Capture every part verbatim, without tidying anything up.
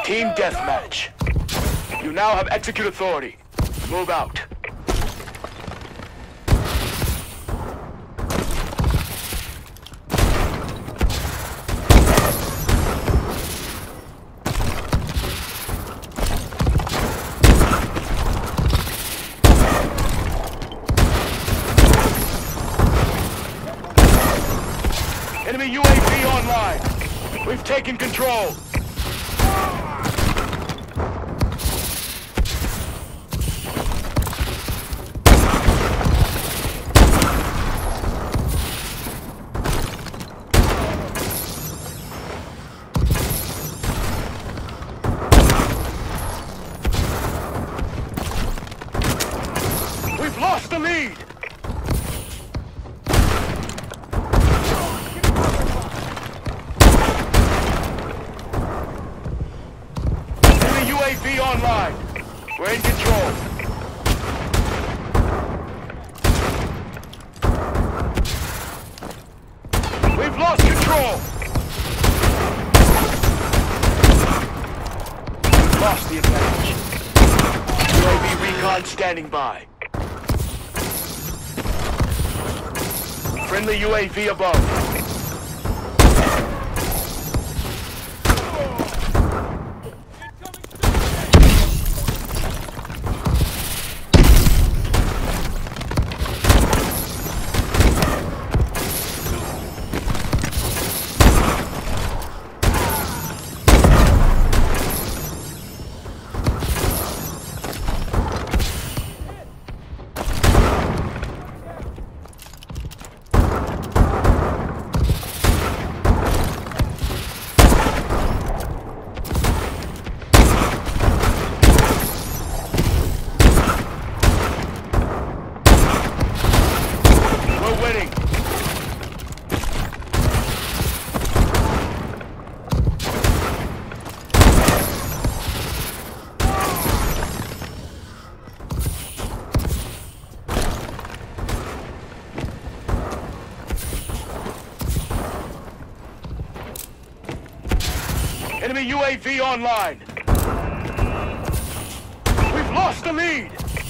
Team deathmatch. You now have execute authority. Move out. Enemy U A V online. We've taken control. We've lost the lead. U A V online. We're in control. We've lost control. We've lost the advantage. U A V recon standing by. Friendly U A V above. Winning. Enemy U A V online. We've lost the lead.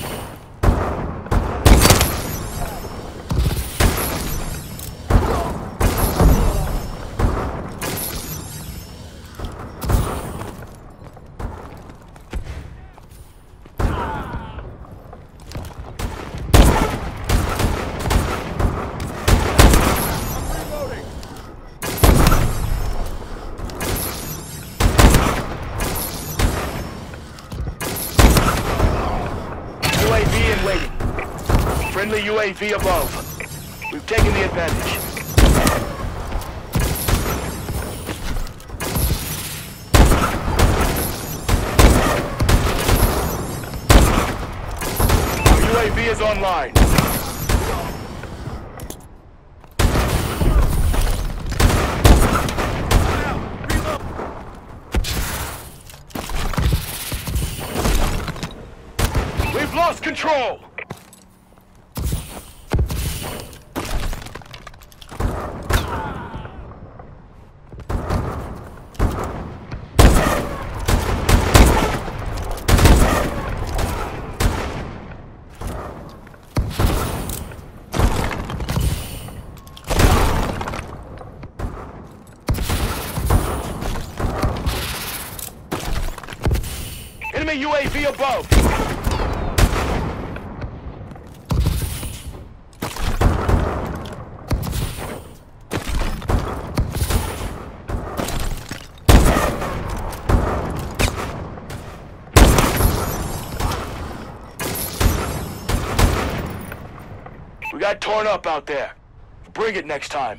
U A V in waiting. Friendly U A V above. We've taken the advantage. Our U A V is online. We've lost control! Enemy U A V above! We got torn up out there. Bring it next time.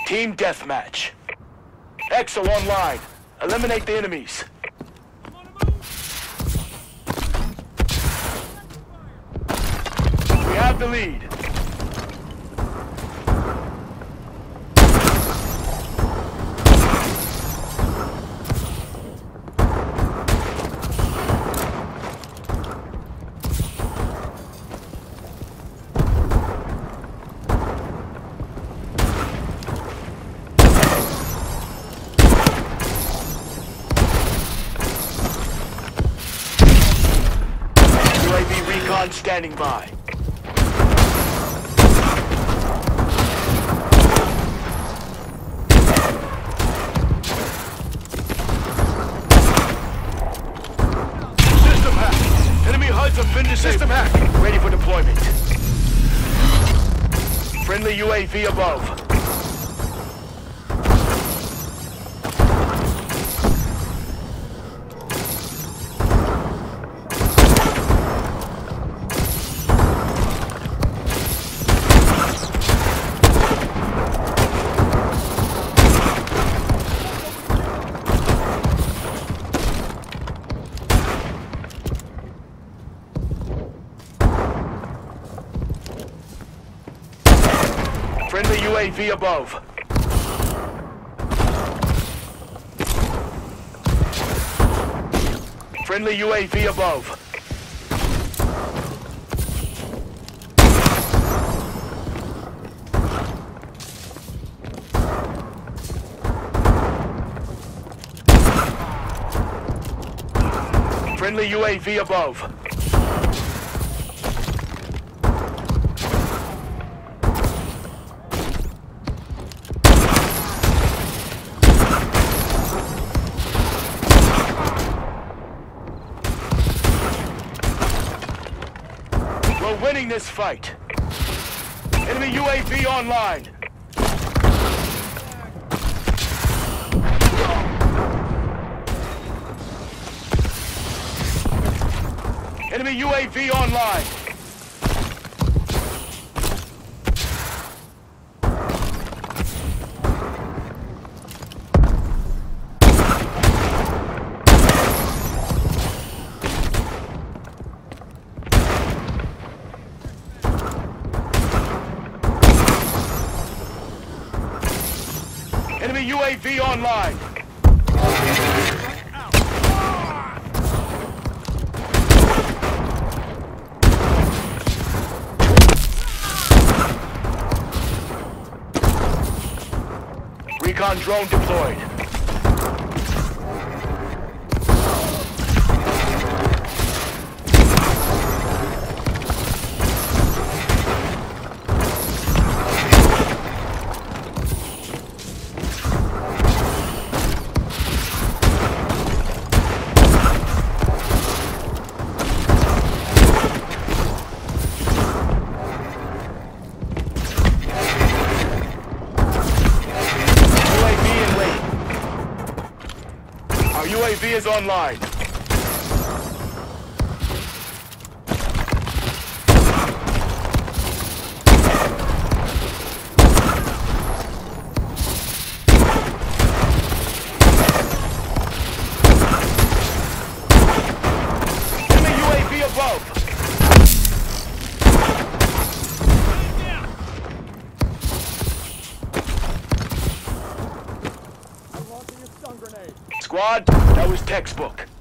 Team deathmatch. Exo online. Eliminate the enemies. We have the lead. U A V recon standing by. System hack. Enemy H U Ds have been disabled. System hack. Ready for deployment. Friendly U A V above. Friendly U A V above. Friendly U A V above. Friendly U A V above. We're winning this fight. Enemy U A V online. Enemy U A V online. Enemy U A V online. Recon drone deployed. U A V is online. Enemy U A V above. Squad, that was textbook.